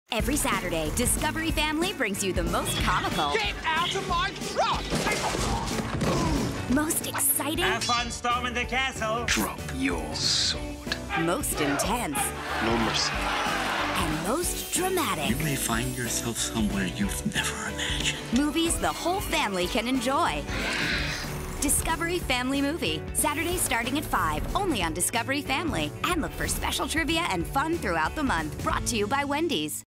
Every Saturday, Discovery Family brings you the most comical, Get out of my truck! most exciting, Have fun storming the castle. Drop your sword. most intense, No mercy. and most dramatic. You may find yourself somewhere you've never imagined. Movies the whole family can enjoy. Discovery Family Movie. Saturdays starting at 5, only on Discovery Family. And look for special trivia and fun throughout the month. Brought to you by Wendy's.